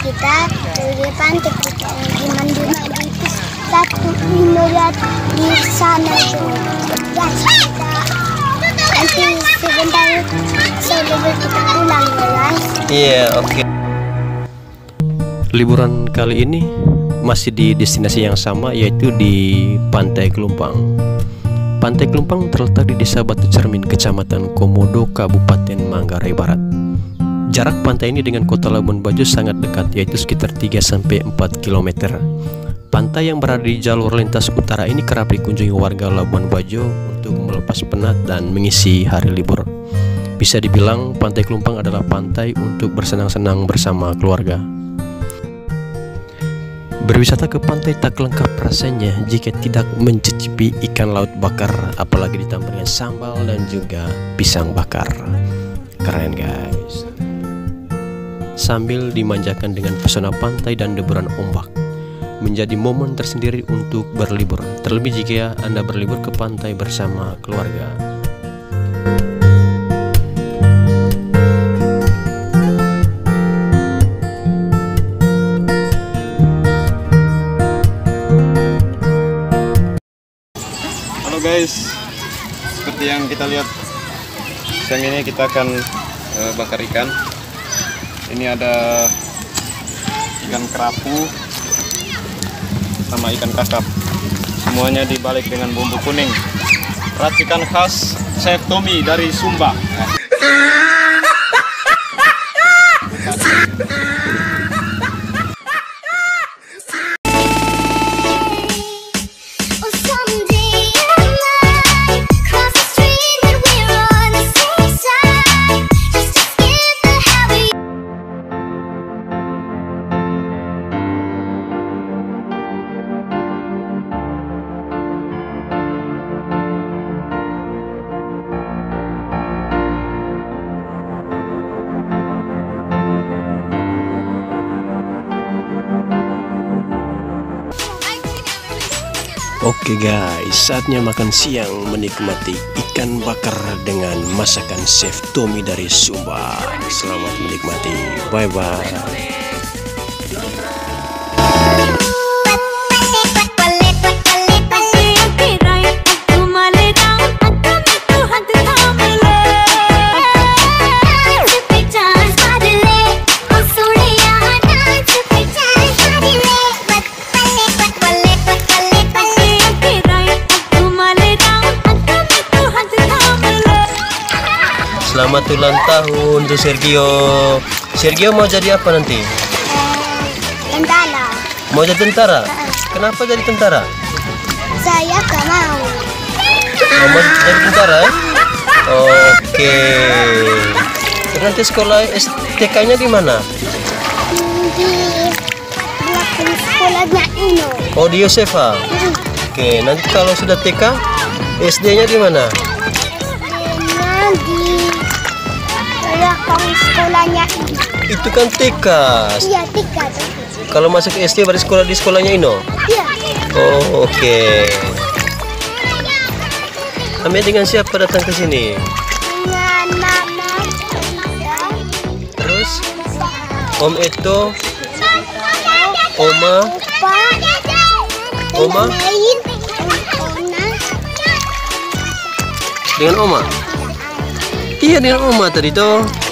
kita di pantai kita di Manduna di satu lihat di sana tuh. Ya kita nanti sebentar sebelum kita pulang ya guys. Iya, oke. Liburan kali ini masih di destinasi yang sama, yaitu di Pantai Kelumpang. Pantai Kelumpang terletak di Desa Batu Cermin, Kecamatan Komodo, Kabupaten Manggarai Barat. Jarak pantai ini dengan kota Labuan Bajo sangat dekat, yaitu sekitar 3-4 km. Pantai yang berada di jalur lintas utara ini kerap dikunjungi warga Labuan Bajo untuk melepas penat dan mengisi hari libur. Bisa dibilang Pantai Kelumpang adalah pantai untuk bersenang-senang bersama keluarga. Berwisata ke pantai tak lengkap rasanya jika tidak mencicipi ikan laut bakar, apalagi ditambah dengan sambal dan juga pisang bakar. Keren guys. Sambil dimanjakan dengan pesona pantai dan deburan ombak, menjadi momen tersendiri untuk berlibur. Terlebih jika Anda berlibur ke pantai bersama keluarga. Guys, seperti yang kita lihat siang ini kita akan bakar ikan. Ini ada ikan kerapu sama ikan kakap, semuanya dibalik dengan bumbu kuning, racikan khas Chef Tommy dari Sumba. Oke guys, saatnya makan siang menikmati ikan bakar dengan masakan Chef Tommy dari Sumba. Selamat menikmati, bye bye. Selamat ulang tahun untuk Sergio. Sergio mau jadi apa nanti? Tentara. Mau jadi tentara? Kenapa jadi tentara? Saya gak mau. Mau jadi tentara? Oke. Terus nanti sekolah STK-nya di mana? Di belakang sekolahnya Ino. Oh, di Yosefa. Oke, nanti kalau sudah TK, SD-nya di mana? Di belakang sekolahnya Ino. Itu kan TK. Iya, TK. Kalau masuk ke SD baru sekolah di sekolahnya Ino? Iya. Oh, oke. Kami dengan siapa datang ke sini? Dengan Mama. Terus Om Eto, Oma, Opa. Oma? Lain. Ona. Dengan Oma? Iya, dengan Oma tadi toh.